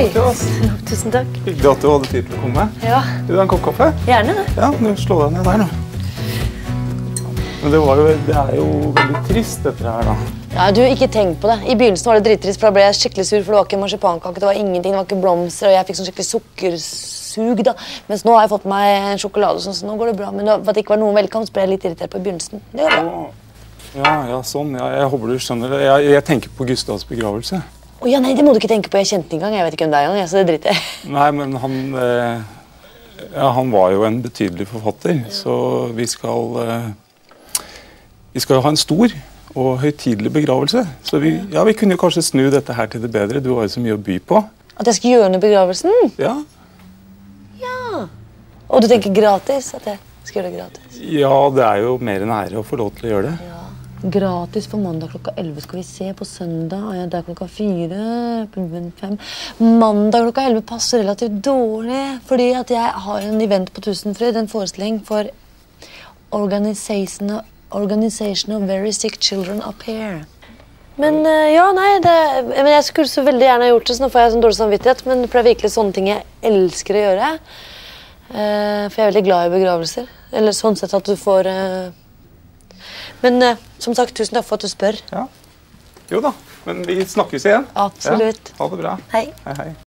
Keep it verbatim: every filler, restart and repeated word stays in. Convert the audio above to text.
Oi, Mathias. tusen takk. Hyggelig at du hadde tid til å komme. Ja. Vil du ha en kopp kaffe? Gjerne det. Ja, du slå deg ned der nå. Men det, var jo, det er jo veldig trist, dette her, da. Ja, du, ikke tenk på det. I begynnelsen var det drittrist, for da ble jeg skikkelig sur, for det var ikke marsipankake, det var ingenting, det var ikke blomster, og jeg fikk sånn skikkelig sukkersug, da. Mens nå har jeg fått meg en sjokolade, sånn, så nå går det bra. Men for at det ikke var noen velkomst, ble jeg litt irritert på i begynnelsen. Det gjør det. Ja, ja, sånn. Ja, jeg håper du skjønner det. Jeg, jeg tenker på Gustavs begravelse. Å ja, nei, det må du ikke tenke på. Jeg kjente den engang. Jeg vet ikke hvem det er engang, så det driter jeg. Nei, men han, eh, ja, han var jo en betydelig forfatter, ja. Så vi skal, eh, vi skal jo ha en stor og høytidelig begravelse. Så vi, ja, vi kunne jo kanskje snu dette her til det bedre. Du har jo så mye å by på. At jeg skal gjøre noe i begravelsen? Ja. Ja. Og du tenker gratis? At jeg skal gjøre det gratis? Ja, det er jo mer enn ære å få lov til å gjøre det. Ja. Gratis for mandag klokka elleve skal vi se på søndag. Ja, det er klokka fire, fem. Mandag klokka elleve passer relativt dårlig, fordi at jeg har en event på Tusenfryd, en forestilling for Organization of, Organization of Very Sick Children Up Here. Men ja, nei, det, men jeg skulle så veldig gjerne ha gjort det, så nå får jeg sånn dårlig samvittighet, men det er virkelig sånne ting jeg elsker å gjøre. For jeg er veldig glad i begravelser. Eller sånn sett at du får... Men uh, som sagt, tusen takk for at du spør. Ja. Jo da, men vi snakkes igjen. Absolutt. Ja, ha det bra. Hei. Hei, hei.